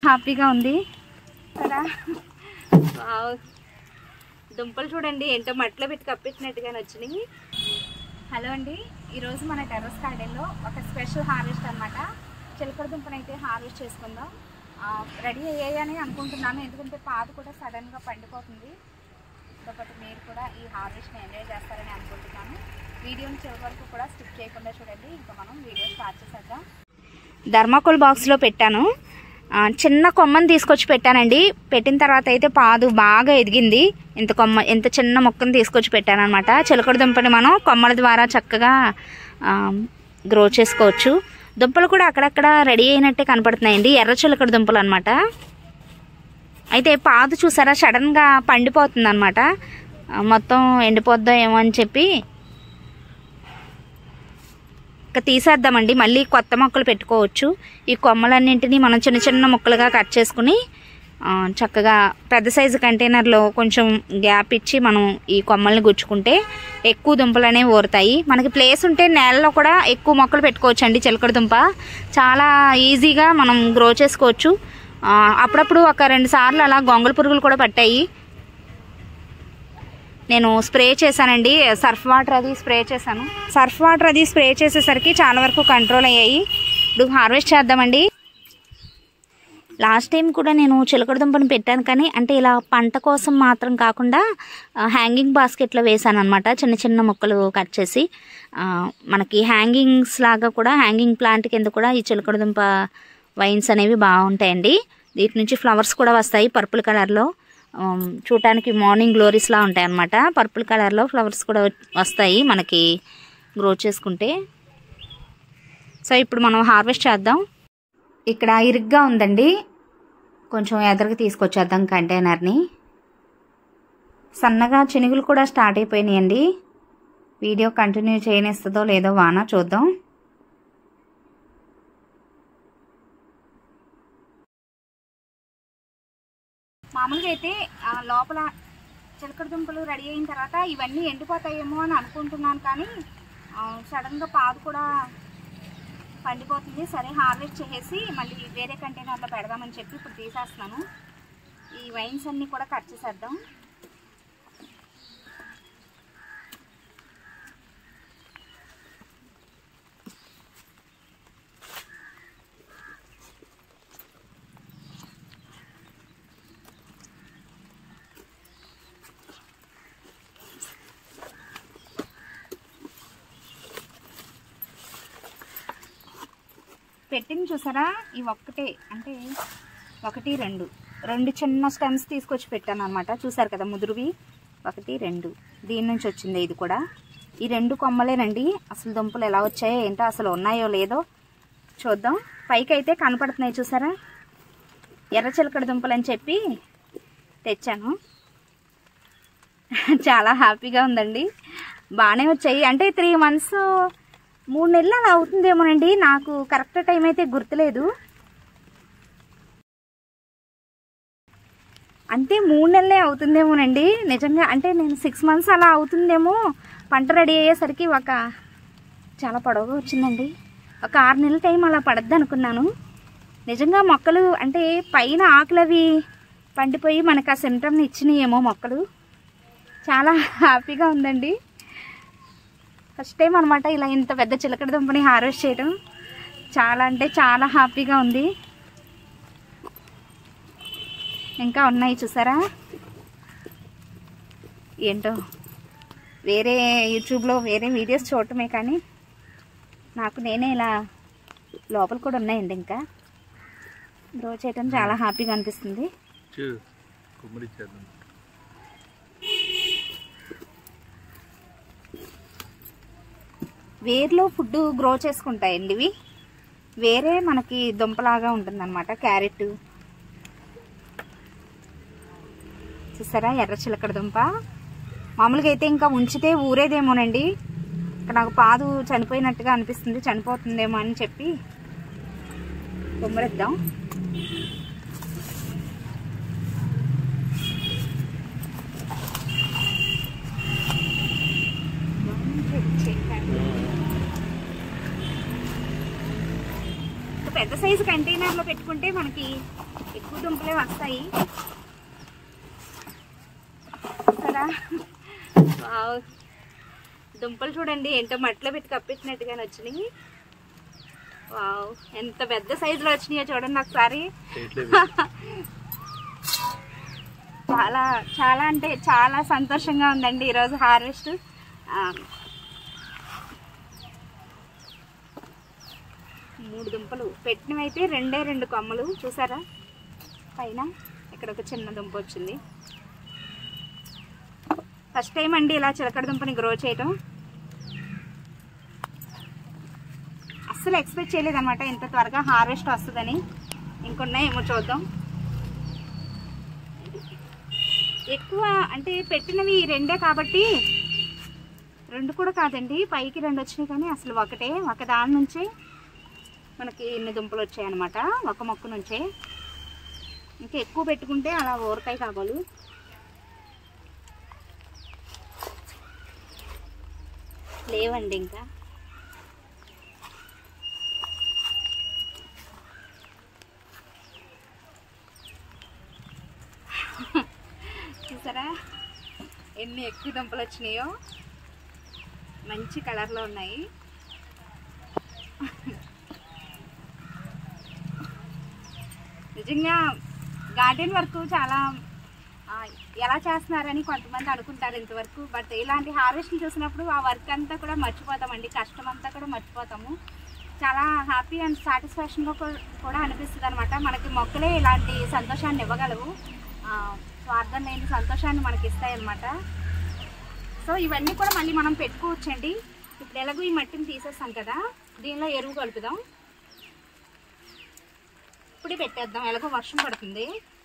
హ్యాపీగా ఉంది కదా. దుంపలు చూడండి ఏంటో మట్టిలో పెట్టి కప్పించినట్టుగానే వచ్చినాయి. హలో అండి, ఈరోజు మన టెర్రస్ గార్డెన్లో ఒక స్పెషల్ హార్వెస్ట్ అనమాట. చిలకడ దుంపనైతే హార్వెస్ట్ చేసుకుందాం. రెడీ అయ్యాయని అనుకుంటున్నాను, ఎందుకంటే పాదు కూడా సడన్గా పండిపోతుంది. కాబట్టి మీరు కూడా ఈ హార్వెస్ట్ని ఎంజాయ్ చేస్తారని అనుకుంటున్నాను. వీడియోని చివరి వరకు కూడా స్కిప్ చేయకుండా చూడండి. ఇంకా మనం వీడియో స్టార్ట్ చేసేద్దాం. థర్మాకోల్ బాక్స్లో పెట్టాను. చిన్న కొమ్మని తీసుకొచ్చి పెట్టానండి. పెట్టిన తర్వాత అయితే పాదు బాగా ఎదిగింది. ఇంత చిన్న మొక్కను తీసుకొచ్చి పెట్టాను అనమాట. చిలకడ దుంపని మనం కొమ్మల ద్వారా చక్కగా గ్రో చేసుకోవచ్చు. దుంపలు కూడా అక్కడక్కడ రెడీ అయినట్టే కనపడుతున్నాయండి. ఎర్ర చిలకడ దుంపలు అనమాట. అయితే పాదు చూసారా సడన్గా పండిపోతుంది అనమాట. మొత్తం ఎండిపోద్దా ఏమో అని చెప్పి ఇంకా తీసేద్దామండి. మళ్ళీ కొత్త మొక్కలు పెట్టుకోవచ్చు. ఈ కొమ్మలన్నింటినీ మనం చిన్న చిన్న ముక్కలుగా కట్ చేసుకుని చక్కగా పెద్ద సైజు కంటైనర్లో కొంచెం గ్యాప్ ఇచ్చి మనం ఈ కొమ్మల్ని గుచ్చుకుంటే ఎక్కువ దుంపలు అనేవి ఊరుతాయి. మనకి ప్లేస్ ఉంటే నేలలో కూడా ఎక్కువ మొక్కలు పెట్టుకోవచ్చు అండి. చిలకడ దుంప చాలా ఈజీగా మనం గ్రో చేసుకోవచ్చు. అప్పుడప్పుడు ఒక 2 సార్లు అలా గొంగళ పురుగులు కూడా పట్టాయి. నేను స్ప్రే చేశానండి, సర్ఫ్ వాటర్ అది స్ప్రే చేశాను. సర్ఫ్ వాటర్ అది స్ప్రే చేసేసరికి చాలా వరకు కంట్రోల్ అయ్యాయి. ఇప్పుడు హార్వెస్ట్ చేద్దామండి. లాస్ట్ టైం కూడా నేను చిలకడ దుంపను పెట్టాను, కానీ అంటే ఇలా పంట కోసం మాత్రం కాకుండా హ్యాంగింగ్ బాస్కెట్లో వేసాను అనమాట. చిన్న చిన్న ముక్కలు కట్ చేసి మనకి హ్యాంగింగ్స్ లాగా కూడా, హ్యాంగింగ్ ప్లాంట్ కింద కూడా ఈ చిలకడ దుంప వైన్స్ అనేవి బాగుంటాయండి. వీటి నుంచి ఫ్లవర్స్ కూడా వస్తాయి పర్పుల్ కలర్లో. చూడటానికి మార్నింగ్ గ్లోరీస్లా ఉంటాయి అన్నమాట. పర్పుల్ కలర్లో ఫ్లవర్స్ కూడా వస్తాయి మనకి గ్రో చేసుకుంటే. సో ఇప్పుడు మనం హార్వెస్ట్ చేద్దాం. ఇక్కడ ఇరుగ్గా ఉందండి, కొంచెం ఎదరికి తీసుకొచ్చేద్దాం కంటైనర్ని. సన్నగా చినుగులు కూడా స్టార్ట్ అయిపోయినాయండి. వీడియో కంటిన్యూ చేయనిస్తుందో లేదో వాన చూద్దాం. మామూలుగా అయితే లోపల చిలకడ దుంపలు రెడీ అయిన తర్వాత ఇవన్నీ ఎండిపోతాయేమో అని అనుకుంటున్నాను, కానీ సడన్గా పాదు కూడా పండిపోతుంది. సరే హార్వెస్ట్ చేసేసి మళ్ళీ వేరే కంటైనర్లో పెడదామని చెప్పి ఇప్పుడు తీసేస్తున్నాను. ఈ వైన్స్ అన్నీ కూడా కట్ చేసేద్దాం. పెట్టింది చూసారా, ఈ ఒక్కటే అంటే 1 2 చిన్న స్టెమ్స్ తీసుకొచ్చి పెట్టాను అనమాట. చూసారు కదా ముదురువి 1 2 దీని నుంచి వచ్చింది. ఇది కూడా ఈ 2 కొమ్మలేనండి. అసలు దుంపలు ఎలా వచ్చాయో ఏంటో, అసలు ఉన్నాయో లేదో చూద్దాం. పైకి అయితే కనపడుతున్నాయి చూసారా, ఎర్ర చిలకడ దుంపలు అని చెప్పి తెచ్చాను. చాలా హ్యాపీగా ఉందండి. బాగానే వచ్చాయి. అంటే 3 months 3 నెలలు అలా అవుతుందేమోనండి, నాకు కరెక్ట్ టైం అయితే గుర్తులేదు. అంతే 3 నెలలే అవుతుందేమోనండి నిజంగా. అంటే నేను 6 months అలా అవుతుందేమో. పంట రెడీ అయ్యేసరికి చాలా పొడవుగా వచ్చిందండి. ఒక 6 నెలల టైం అలా పడద్దు అనుకున్నాను. నిజంగా మొక్కలు అంటే పైన ఆకులు అవి పండిపోయి మనకు ఆ సిమ్టమ్ని ఇచ్చినాయేమో మొక్కలు. చాలా హ్యాపీగా ఉందండి. ఫస్ట్ టైం అనమాట ఇలా ఇంత పెద్ద చిలకడ దుంపని హార్వెస్ట్ చేయడం. చాలా అంటే చాలా హ్యాపీగా ఉంది. ఇంకా ఉన్నాయి చూసారా. ఏంటో వేరే యూట్యూబ్లో వేరే వీడియోస్ చూడటమే, కానీ నాకు నేనే ఇలా లోపల కూడా ఉన్నాయండి. ఇంకా గ్రో చేయడం చాలా హ్యాపీగా అనిపిస్తుంది. వేర్లో ఫుడ్ గ్రో చేసుకుంటాయండి ఇవి. వేరే మనకి దుంపలాగా ఉంటుందన్నమాట. క్యారెట్ చూసారా, ఎర్ర చిలకడ దుంప. మామూలుగా అయితే ఇంకా ఉంచితే ఊరేదేమోనండి. ఇక్కడ నాకు పాదు చనిపోయినట్టుగా అనిపిస్తుంది, చనిపోతుందేమో అని చెప్పి కొమ్మరిద్దాం. పెద్ద సైజు కంటైనర్లో పెట్టుకుంటే మనకి ఎక్కువ దుంపలే వస్తాయి కదా. దుంపలు చూడండి ఏంటో మట్టిలో పెట్టి కప్పించినట్టుగానే వచ్చినాయి. వావ్, ఎంత పెద్ద సైజులో వచ్చినాయో చూడండి ఒకసారి. చాలా చాలా అంటే చాలా సంతోషంగా ఉందండి ఈరోజు హార్వెస్ట్. 3 దుంపలు పెట్టినవి అయితే 2 కొమ్మలు చూసారా. పైన ఇక్కడ ఒక చిన్న దుంప వచ్చింది. ఫస్ట్ టైం అండి ఇలా చిలకడ దుంపని గ్రో చేయటం. అస్సలు ఎక్స్పెక్ట్ చేయలేదన్నమాట ఇంత త్వరగా హార్వెస్ట్ వస్తుందని. ఇంకొన్నాయేమో చూద్దాం. ఎక్కువ అంటే పెట్టినవి 2 కాబట్టి 2 కూడా కాదండి, పైకి 2 వచ్చినాయి కానీ అసలు ఒక దాని నుంచే మనకి ఇన్ని దుంపలు వచ్చాయన్నమాట, ఒక మొక్క నుంచే. ఇంకా ఎక్కువ పెట్టుకుంటే అలా ఊరకాయ కావాలి. లేవండి ఇంకా. చూసారా ఎన్ని ఎక్కువ దుంపలు వచ్చినాయో, మంచి కలర్లో ఉన్నాయి. నిజంగా గార్డెన్ వర్క్ చాలా ఎలా చేస్తున్నారని కొంతమంది అనుకుంటారు ఇంతవరకు. బట్ ఇలాంటి హార్వెస్ట్లు చూసినప్పుడు ఆ వర్క్ అంతా కూడా మర్చిపోతామండి, కష్టం అంతా కూడా మర్చిపోతాము. చాలా హ్యాపీ అండ్ సాటిస్ఫాక్షన్గా కూడా అనిపిస్తుంది అనమాట. మనకి మొక్కలే ఇలాంటి సంతోషాన్ని ఇవ్వగలవు, స్వార్థం లేని సంతోషాన్ని మనకి ఇస్తాయి అన్నమాట. సో ఇవన్నీ కూడా మళ్ళీ మనం పెట్టుకోవచ్చండి. ఇప్పుడు ఎలాగో ఈ మట్టిని తీసేస్తాం కదా, దీనిలో ఎరువు కలుపుదాం. ఇప్పుడే పెట్టేద్దాం, ఎలాగో వర్షం పడుతుంది.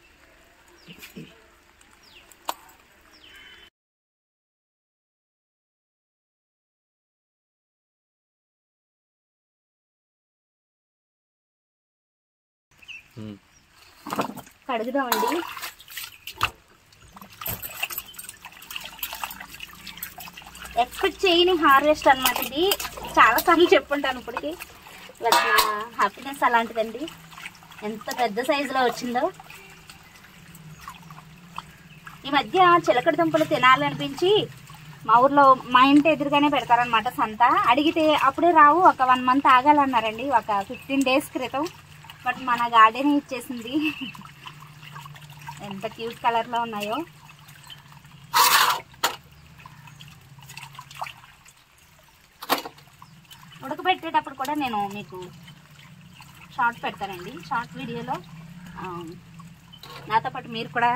కడుగుదామండి. ఎక్స్పెక్ట్ చేయని హార్వెస్ట్ అనమాట ఇది. చాలాసార్లు చెప్పుంటాను ఇప్పటికి. బట్ నా హ్యాపీనెస్ అలాంటిదండి. ఎంత పెద్ద సైజులో వచ్చిందో. ఈ మధ్య చిలకడ దుంపలు తినాలనిపించి మా ఊర్లో మా ఇంటి ఎదురుగానే పెడతారనమాట సంత. అడిగితే అప్పుడే రావు, ఒక 1 మంత్ ఆగాలన్నారండి, ఒక 15 డేస్ క్రితం. బట్ మన గార్డెన్ ఇచ్చేసింది. ఎంత క్యూట్ కలర్లో ఉన్నాయో. ఉడకబెట్టేటప్పుడు కూడా నేను మీకు షార్ట్ పెడతానండి, షార్ట్ వీడియోలో. నాతో పాటు మీరు కూడా.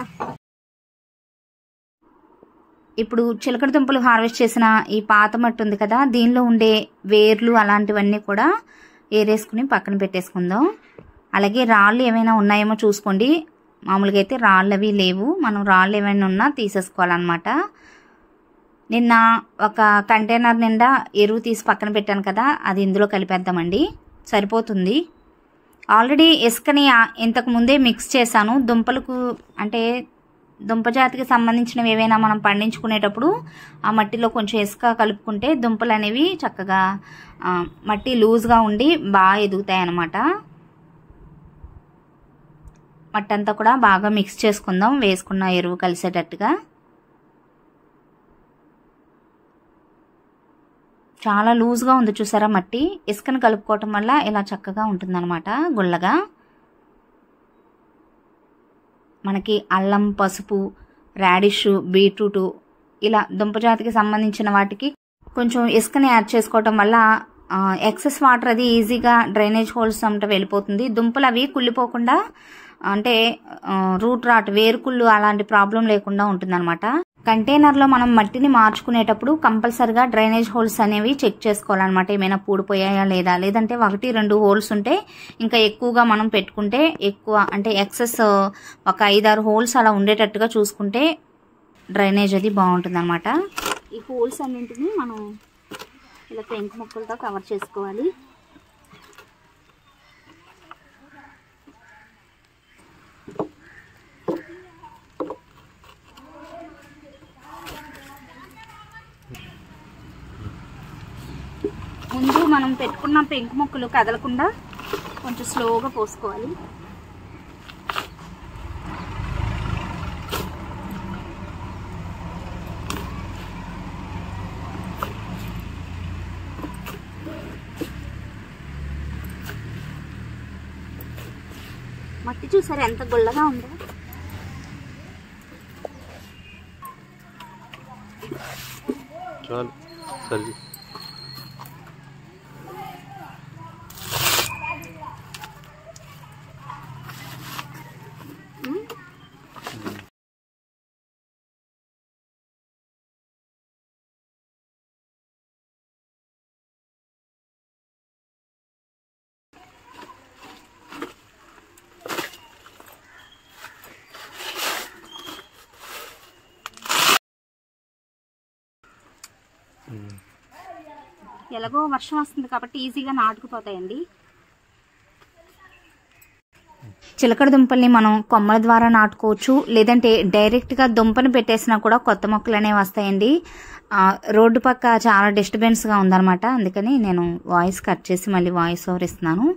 ఇప్పుడు చిలకడ దుంపలు హార్వెస్ట్ చేసిన ఈ పాత మట్టి ఉంది కదా, దీనిలో ఉండే వేర్లు అలాంటివన్నీ కూడా ఏరేసుకుని పక్కన పెట్టేసుకుందాం. అలాగే రాళ్ళు ఏమైనా ఉన్నాయేమో చూసుకోండి. మామూలుగా అయితే రాళ్ళు అవి లేవు, మనం రాళ్ళు ఏమైనా ఉన్నా తీసేసుకోవాలన్నమాట. నిన్న ఒక కంటైనర్ నిండా ఎరువు తీసి పక్కన పెట్టాను కదా, అది ఇందులో కలిపేద్దామండి, సరిపోతుంది. ఆల్రెడీ ఇసుకని ఇంతకు ముందే మిక్స్ చేశాను. దుంపలకు అంటే దుంప జాతికి సంబంధించినవి ఏవైనా మనం పండించుకునేటప్పుడు ఆ మట్టిలో కొంచెం ఇసుక కలుపుకుంటే దుంపలు అనేవి చక్కగా మట్టి లూజ్గా ఉండి బాగా ఎదుగుతాయి అన్నమాట. మట్టి అంతా కూడా బాగా మిక్స్ చేసుకుందాం, వేసుకున్న ఎరువు కలిసేటట్టుగా. చాలా లూజ్గా ఉంది చూసారా మట్టి. ఇసుకను కలుపుకోవటం వల్ల ఇలా చక్కగా ఉంటుందన్నమాట, గుల్లగా. మనకి అల్లం, పసుపు, రాడిష్, బీట్రూట్ ఇలా దుంపజాతికి సంబంధించిన వాటికి కొంచెం ఇసుకని యాడ్ చేసుకోవటం వల్ల ఎక్సెస్ వాటర్ అది ఈజీగా డ్రైనేజ్ హోల్స్ అంతా వెళ్ళిపోతుంది. దుంపలు అవి కుళ్ళిపోకుండా, అంటే రూట్ రాట్, వేరుకుళ్ళు అలాంటి ప్రాబ్లం లేకుండా ఉంటుందన్నమాట. కంటైనర్లో మనం మట్టిని మార్చుకునేటప్పుడు కంపల్సరిగా డ్రైనేజ్ హోల్స్ అనేవి చెక్ చేసుకోవాలన్నమాట. ఏమైనా పూడిపోయాయా లేదా, లేదంటే 1-2 హోల్స్ ఉంటే ఇంకా ఎక్కువగా మనం పెట్టుకుంటే ఎక్కువ, అంటే ఎక్సెస్ ఒక 5-6 హోల్స్ అలా ఉండేటట్టుగా చూసుకుంటే డ్రైనేజ్ అది బాగుంటుంది అనమాట. ఈ హోల్స్ అన్నింటినీ మనం ఇలా పెంకు మొక్కలతో కవర్ చేసుకోవాలి. ముందు మనం పెట్టుకున్న పెంకు మొక్కలు కదలకుండా కొంచెం స్లోగా పోసుకోవాలి. మట్టి చూసారా ఎంత గుల్లగా ఉందో. చాలు సరే. ఎలాగో వర్షం వస్తుంది కాబట్టి ఈజీగా నాటుకుపోతాయండి. చిలకడ దుంపల్ని మనం కొమ్మల ద్వారా నాటుకోవచ్చు, లేదంటే డైరెక్ట్గా దుంపను పెట్టేసినా కూడా కొత్త మొక్కలు అనేవి వస్తాయండి. రోడ్డు పక్క చాలా డిస్టర్బెన్స్గా ఉందన్నమాట, అందుకని నేను వాయిస్ కట్ చేసి మళ్ళీ వాయిస్ ఓవర్ ఇస్తున్నాను.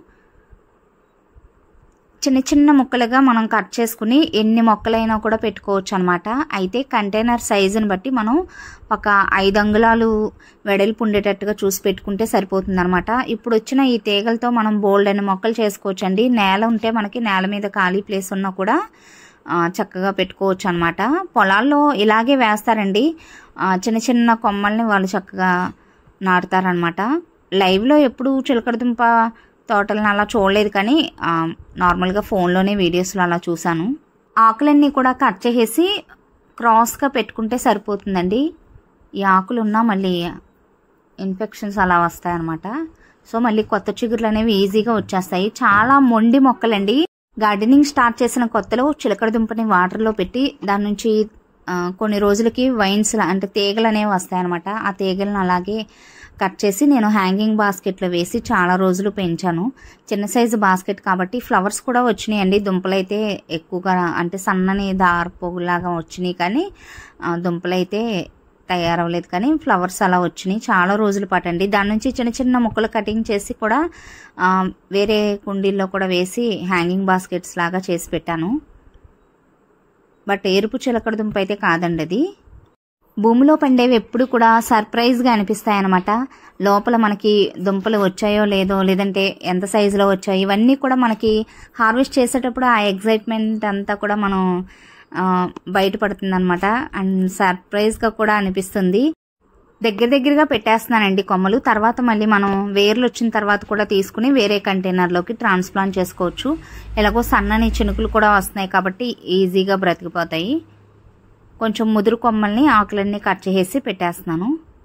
చిన్న చిన్న ముక్కలుగా మనం కట్ చేసుకుని ఎన్ని మొక్కలైనా కూడా పెట్టుకోవచ్చు అనమాట. అయితే కంటైనర్ సైజుని బట్టి మనం ఒక 5 అంగుళాలు వెడల్పు ఉండేటట్టుగా చూసి పెట్టుకుంటే సరిపోతుంది అనమాట. ఇప్పుడు వచ్చిన ఈ తీగలతో మనం బోల్డ్ అనే మొక్కలు చేసుకోవచ్చు అండి. నేల ఉంటే మనకి నేల మీద ఖాళీ ప్లేస్ ఉన్నా కూడా చక్కగా పెట్టుకోవచ్చు అనమాట. పొలాల్లో ఇలాగే వేస్తారండి, చిన్న చిన్న కొమ్మల్ని వాళ్ళు చక్కగా నాటుతారనమాట. లైవ్లో ఎప్పుడు చిలకడ దుంప తోటలను అలా చూడలేదు, కానీ నార్మల్గా ఫోన్లోనే వీడియోస్లో అలా చూశాను. ఆకులన్నీ కూడా కట్ చేసేసి క్రాస్గా పెట్టుకుంటే సరిపోతుందండి. ఈ ఆకులు ఉన్నా మళ్ళీ ఇన్ఫెక్షన్స్ అలా వస్తాయన్నమాట. సో మళ్ళీ కొత్త చిగుర్లు అనేవి ఈజీగా వచ్చేస్తాయి. చాలా మొండి మొక్కలండి. గార్డెనింగ్ స్టార్ట్ చేసిన కొత్తలో చిలకడ దుంపని వాటర్లో పెట్టి దాని నుంచి కొన్ని రోజులకి వైన్స్ అంటే తీగలు అనేవి వస్తాయన్నమాట. ఆ తీగలను అలాగే కట్ చేసి నేను హ్యాంగింగ్ బాస్కెట్లో వేసి చాలా రోజులు పెంచాను. చిన్న సైజు బాస్కెట్ కాబట్టి ఫ్లవర్స్ కూడా వచ్చినాయండి. దుంపలైతే ఎక్కువగా అంటే సన్నని దారపోగులాగా వచ్చినాయి, కానీ దుంపలైతే తయారవ్వలేదు, కానీ ఫ్లవర్స్ అలా వచ్చినాయి. చాలా రోజులు పాటండి. దాని నుంచి చిన్న చిన్న ముక్కలు కటింగ్ చేసి కూడా వేరే కుండీల్లో కూడా వేసి హ్యాంగింగ్ బాస్కెట్స్ లాగా చేసి పెట్టాను. బట్ ఎరుపు చిలకడ దుంప అయితే కాదండి అది. భూమిలో పండేవి ఎప్పుడు కూడా సర్ప్రైజ్గా అనిపిస్తాయి అన్నమాట. లోపల మనకి దుంపలు వచ్చాయో లేదో, లేదంటే ఎంత సైజులో వచ్చాయో, ఇవన్నీ కూడా మనకి హార్వెస్ట్ చేసేటప్పుడు ఆ ఎగ్జైట్మెంట్ అంతా కూడా మనం బయటపడుతుంది అనమాట. అండ్ సర్ప్రైజ్గా కూడా అనిపిస్తుంది. దగ్గరగా పెట్టేస్తున్నానండి కొమ్మలు. తర్వాత మళ్ళీ మనం వేర్లు వచ్చిన తర్వాత కూడా తీసుకుని వేరే కంటైనర్లోకి ట్రాన్స్ప్లాంట్ చేసుకోవచ్చు. ఎలాగో సన్నని చినుకులు కూడా వస్తున్నాయి కాబట్టి ఈజీగా బ్రతికిపోతాయి. కొంచెం ముదురు కొమ్మల్ని ఆకులన్నీ కట్ చేసి పెట్టేస్తున్నాను.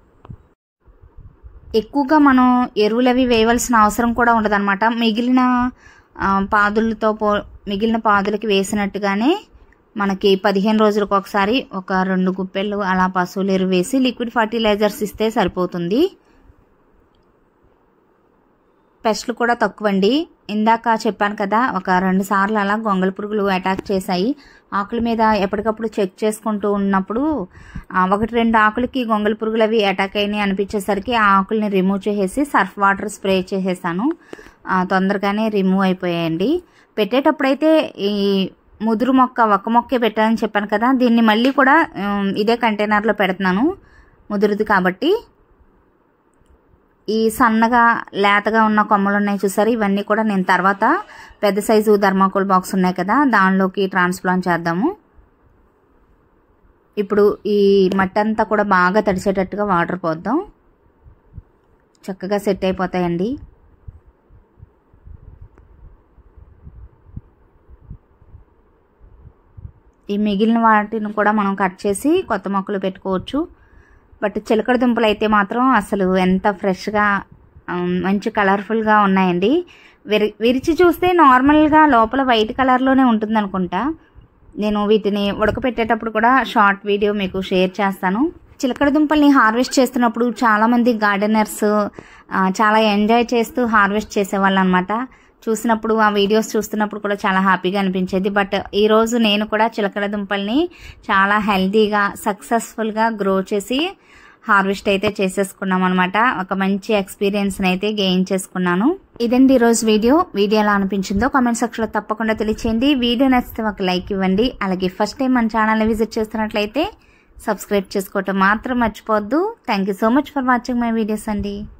ఎక్కువగా మనం ఎరువులు అవి వేయవలసిన అవసరం కూడా ఉండదన్నమాట. మిగిలిన పాదులకి వేసినట్టుగానే మనకి 15 రోజులకు ఒకసారి ఒక 2 గుప్పెళ్ళు అలా పశువుల ఎరువు వేసి లిక్విడ్ ఫర్టిలైజర్స్ ఇస్తే సరిపోతుంది. పెస్ట్లు కూడా తక్కువండి. ఇందాక చెప్పాను కదా, ఒక 2 సార్లు అలా గొంగళి పురుగులు అటాక్ చేశాయి. ఆకుల మీద ఎప్పటికప్పుడు చెక్ చేసుకుంటూ ఉన్నప్పుడు 1-2 ఆకులకి గొంగళి పురుగులు అవి అటాక్ అయినాయి అనిపించేసరికి ఆ ఆకుల్ని రిమూవ్ చేసేసి సర్ఫ్ వాటర్ స్ప్రే చేసేసాను. తొందరగానే రిమూవ్ అయిపోయాయండి. పెట్టేటప్పుడైతే ఈ ముదురు మొక్క ఒక్క మొక్కే పెట్టాలని చెప్పాను కదా, దీన్ని మళ్ళీ కూడా ఇదే కంటైనర్లో పెడుతున్నాను ముదురుది కాబట్టి. ఈ సన్నగా లేతగా ఉన్న కొమ్మలు ఉన్నాయి చూసారు, ఇవన్నీ కూడా నేను తర్వాత పెద్ద సైజు థర్మాకోల్ బాక్స్ ఉన్నాయి కదా, దానిలోకి ట్రాన్స్ప్లాంట్ చేద్దాము. ఇప్పుడు ఈ మట్టి అంతా కూడా బాగా తడిసేటట్టుగా వాటర్ పోద్దాం. చక్కగా సెట్ అయిపోతాయండి. ఈ మిగిలిన వాటిని కూడా మనం కట్ చేసి కొత్త మొక్కలు పెట్టుకోవచ్చు. బట్ చిలకడ దుంపలు అయితే మాత్రం అసలు ఎంత ఫ్రెష్గా మంచి కలర్ఫుల్గా ఉన్నాయండి. విరిచి చూస్తే నార్మల్గా లోపల వైట్ కలర్లోనే ఉంటుంది అనుకుంటా. నేను వీటిని ఉడకపెట్టేటప్పుడు కూడా షార్ట్ వీడియో మీకు షేర్ చేస్తాను. చిలకడ దుంపల్ని హార్వెస్ట్ చేస్తున్నప్పుడు చాలామంది గార్డెనర్స్ చాలా ఎంజాయ్ చేస్తూ హార్వెస్ట్ చేసేవాళ్ళు అనమాట. చూసినప్పుడు ఆ వీడియోస్ చూస్తున్నప్పుడు కూడా చాలా హ్యాపీగా అనిపించేది. బట్ ఈరోజు నేను కూడా చిలకడ దుంపల్ని చాలా హెల్తీగా సక్సెస్ఫుల్గా గ్రో చేసి హార్వెస్ట్ అయితే చేసేసుకున్నాం అనమాట. ఒక మంచి ఎక్స్పీరియన్స్ని అయితే గెయిన్ చేసుకున్నాను. ఇదండి ఈరోజు వీడియో ఎలా అనిపించిందో కామెంట్ సెక్షన్లో తప్పకుండా తెలియచేయండి. వీడియో నచ్చితే ఒక లైక్ ఇవ్వండి. అలాగే ఫస్ట్ టైం మన ఛానల్ని విజిట్ చేస్తున్నట్లయితే సబ్స్క్రైబ్ చేసుకోవటం మాత్రం మర్చిపోవద్దు. Thank you so much for watching my videos అండి.